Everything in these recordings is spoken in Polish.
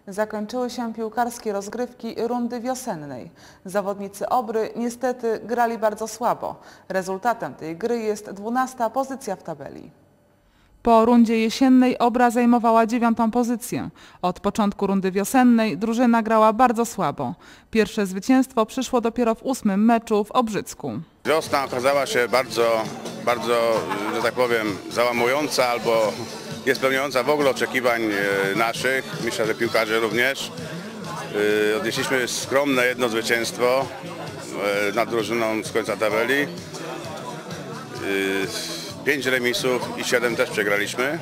Zakończyły się piłkarskie rozgrywki rundy wiosennej. Zawodnicy Obry niestety grali bardzo słabo. Rezultatem tej gry jest 12. pozycja w tabeli. Po rundzie jesiennej Obra zajmowała 9. pozycję. Od początku rundy wiosennej drużyna grała bardzo słabo. Pierwsze zwycięstwo przyszło dopiero w 8. meczu w Obrzycku. Wiosna okazała się bardzo, że tak powiem, załamująca albo nie spełniająca w ogóle oczekiwań naszych, myślę, że piłkarzy również. Odnieśliśmy skromne jedno zwycięstwo nad drużyną z końca tabeli. 5 remisów i 7 też przegraliśmy.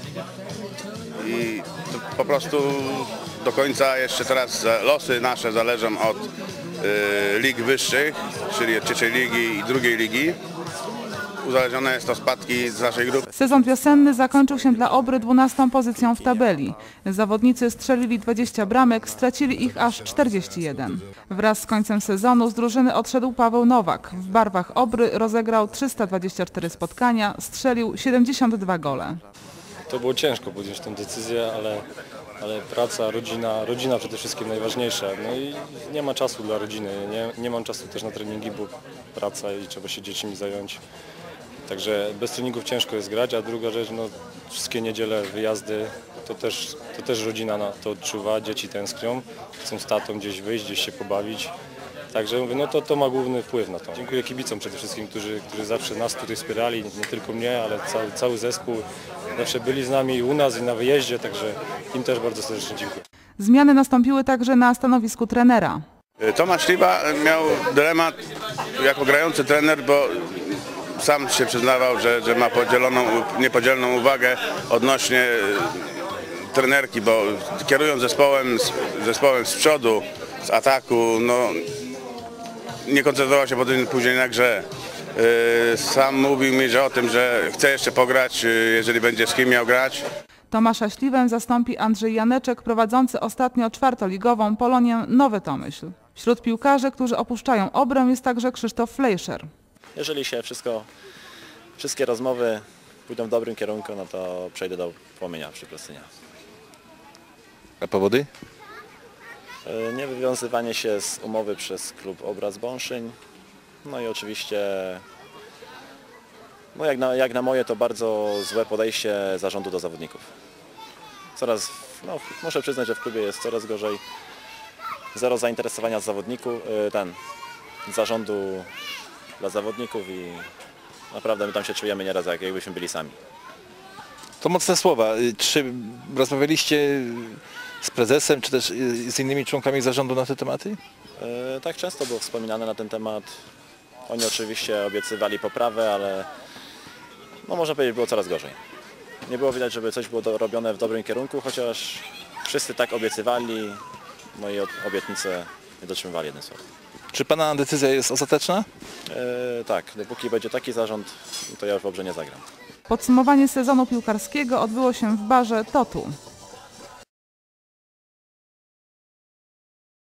I to po prostu do końca jeszcze teraz losy nasze zależą od lig wyższych, czyli od trzeciej ligi i drugiej ligi. Uzależnione jest to spadki z naszej grupy. Sezon wiosenny zakończył się dla Obry 12. pozycją w tabeli. Zawodnicy strzelili 20 bramek, stracili ich aż 41. Wraz z końcem sezonu z drużyny odszedł Paweł Nowak. W barwach Obry rozegrał 324 spotkania, strzelił 72 gole. To było ciężko podjąć tę decyzję, ale praca, rodzina przede wszystkim najważniejsza. No i nie ma czasu dla rodziny, nie mam czasu też na treningi, bo praca i trzeba się dziećmi zająć. Także bez treningów ciężko jest grać, a druga rzecz, no, wszystkie niedziele, wyjazdy, to też rodzina na to odczuwa, dzieci tęsknią, chcą z tatą gdzieś wyjść, gdzieś się pobawić. Także mówię, no to ma główny wpływ na to. Dziękuję kibicom przede wszystkim, którzy zawsze nas tutaj wspierali, nie tylko mnie, ale cały zespół. Zawsze byli z nami i u nas i na wyjeździe, także im też bardzo serdecznie dziękuję. Zmiany nastąpiły także na stanowisku trenera. Tomasz Śliwa miał dylemat jako grający trener, bo sam się przyznawał, że ma niepodzielną uwagę odnośnie trenerki, bo kierując zespołem z przodu, z ataku, no, nie koncentrował się później na grze. Sam mówił mi, że o tym, że chce jeszcze pograć, jeżeli będzie z kim miał grać. Tomasza Śliwę zastąpi Andrzej Janeczek, prowadzący ostatnio czwartoligową Polonię Nowy Tomyśl. Wśród piłkarzy, którzy opuszczają Obrę, jest także Krzysztof Flejszer. Jeżeli się wszystkie rozmowy pójdą w dobrym kierunku, no to przejdę do Płomienia przy Prestynie. A powody? Niewywiązywanie się z umowy przez klub Obraz Bąszyń. No i oczywiście, no jak na moje, to bardzo złe podejście zarządu do zawodników. Muszę przyznać, że w klubie jest coraz gorzej. Zero zainteresowania zarządu dla zawodników i naprawdę my tam się czujemy nieraz, jakbyśmy byli sami. To mocne słowa. Czy rozmawialiście z prezesem, czy też z innymi członkami zarządu na te tematy? Tak, często było wspominane na ten temat. Oni oczywiście obiecywali poprawę, ale no można powiedzieć, było coraz gorzej. Nie było widać, żeby coś było robione w dobrym kierunku, chociaż wszyscy tak obiecywali, no i obietnice nie dotrzymywali, jednym słowem. Czy pana decyzja jest ostateczna? Tak, dopóki będzie taki zarząd, to ja już w Obrze nie zagram. Podsumowanie sezonu piłkarskiego odbyło się w barze Totu.